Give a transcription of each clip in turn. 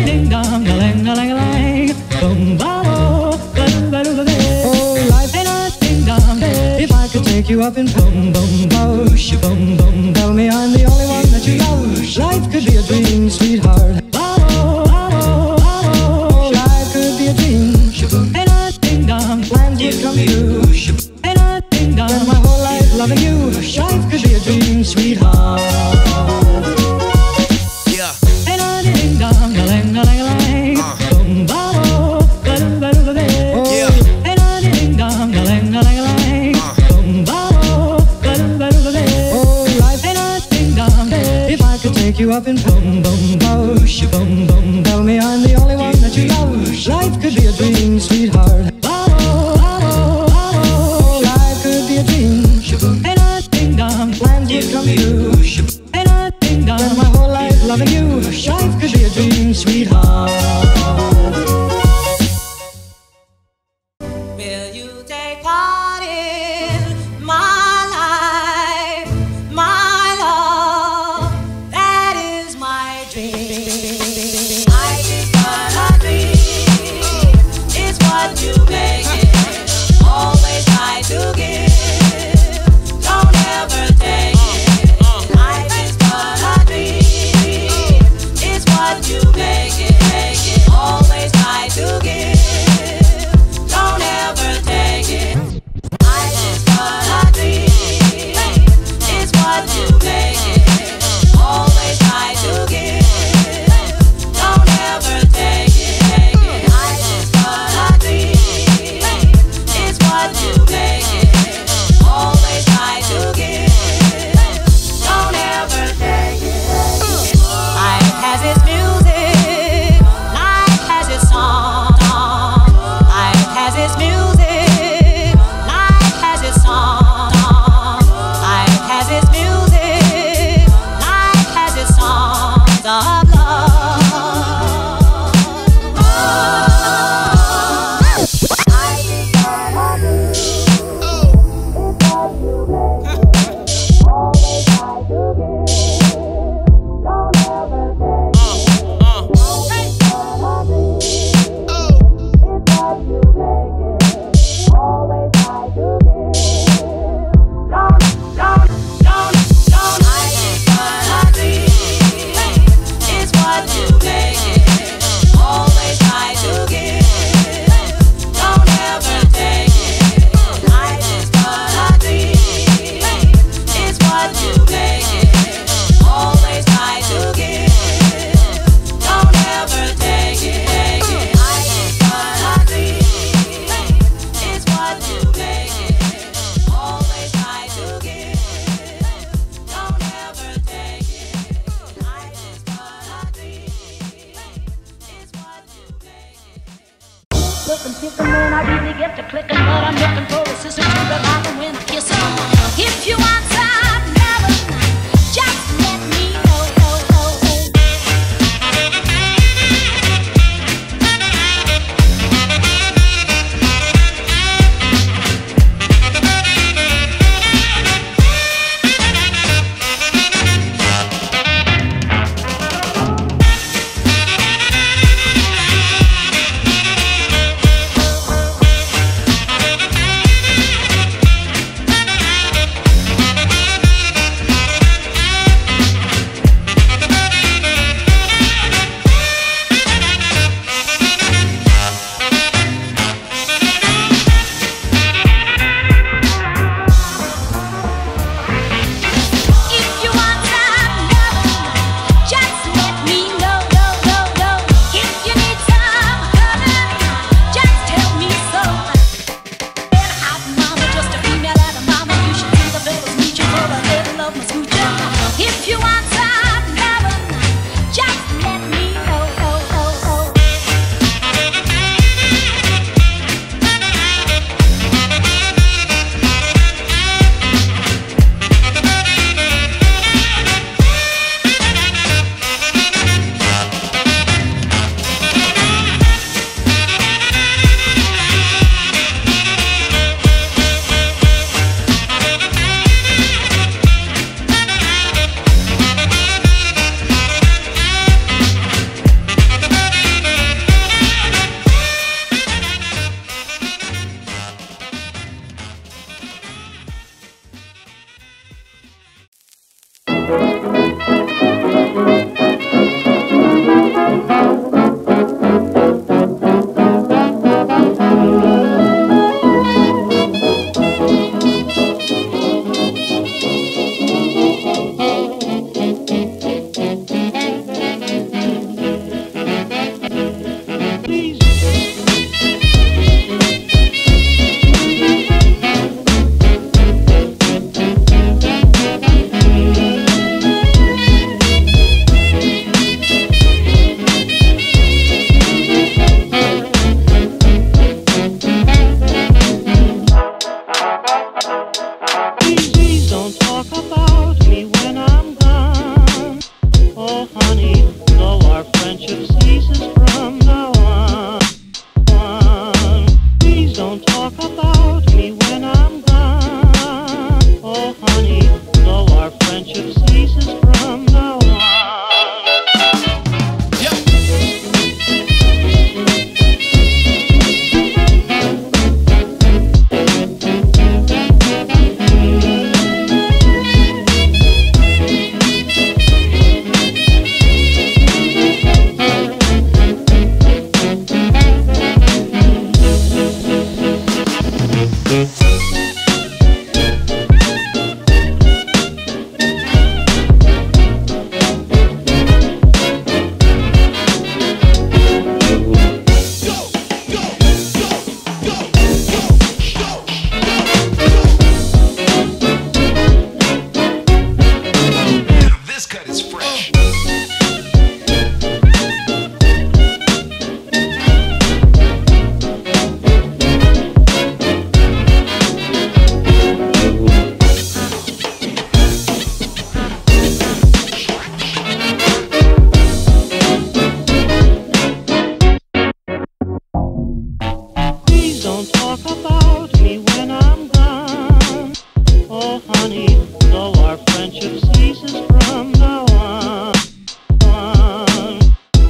ding dong, a lang, a lang, a lang. Boom, ba, oh, ba, ba, ba, ba. Oh, life ain't a ding dong. If I could take you up in boom, boom, bosh, boom, boom, tell me I'm the only one that you love. Life could be a dream, sweetheart. Ba, oh, ba, oh, ba, oh. Life could be a dream. Ain't a ding dong, plans would come true. Ain't a ding dong, spend my whole life loving you. Life could be a dream, sweetheart. Take you up in boom, boom, bosh, boom, boom. Tell me I'm the only one that you love. Life could be a dream, sweetheart. Oh, oh, oh, life could be a dream. Ain't a ding dong, plans would come true. Ain't a ding dong, spend my whole life loving you. Life could be a dream, sweetheart. Will you take part in my life, my love? That is my dream. Life is but a dream. It's what you make it. Always try to give. Don't ever take it. Life is but a dream. It's what you make it. Always try to give. Don't ever take it. Life is but a dream. It's what you make it. Always try to give. Don't ever take it. Life is but a dream. It's what you make it. Always try to give. Don't ever take it. Life has its music. Life has its song. Life has its music. Life has its song. Life has its music. Life has its songs of love. Life is but a dream. It's what you make it. Always try to give. Don't ever take it. Life is but a dream. It's what you make it. Always try to give. Don't. Life is but a dream. It's what you make it. Always try to give. Don't ever take it. Life is but a dream. It's what you make it. Always try to give. Don't ever take it. Life is but a dream. It's what you make it. Always try to give. Don't ever take it. Life is but a dream. It's what you make it. Looking, picking when I really get to clicking, but I'm looking for a sister to the light and win kissing. If you want some never, just let me know.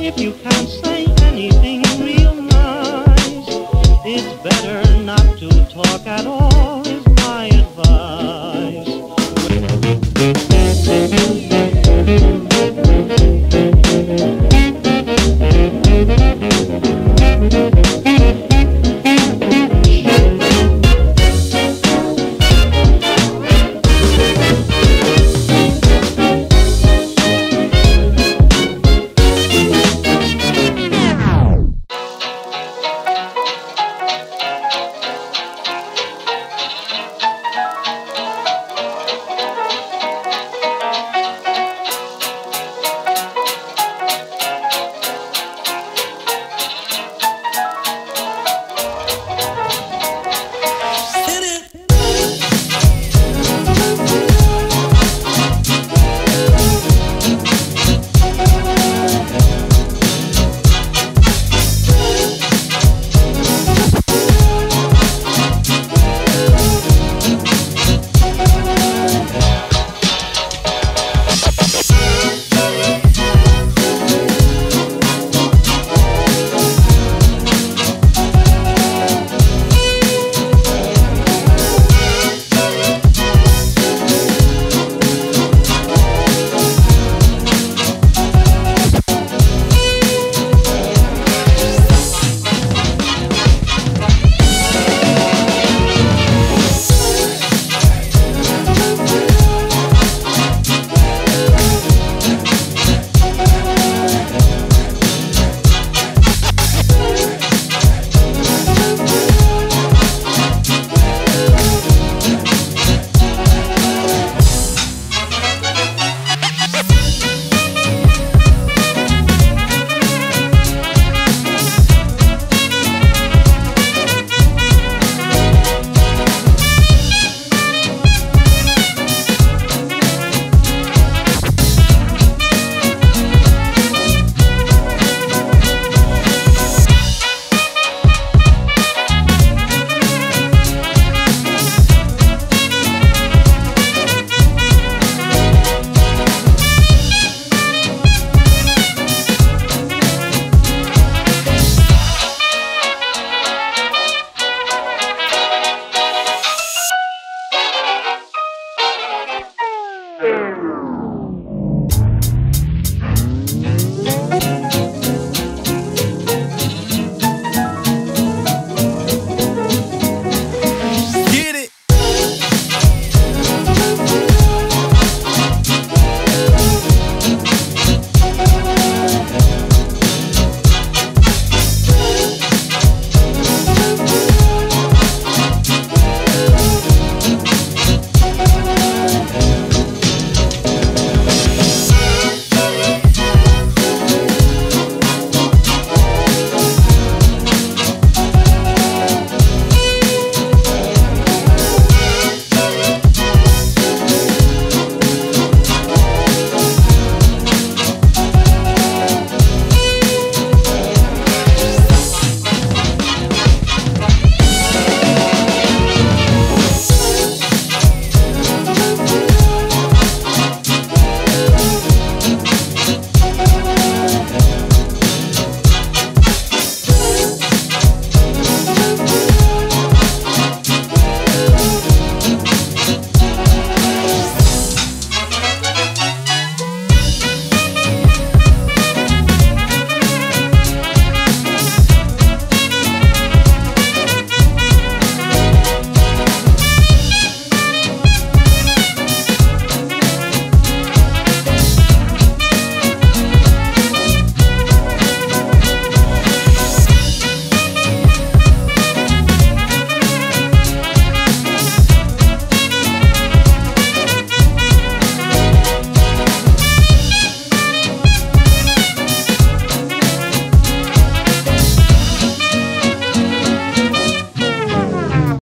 if you can't say anything.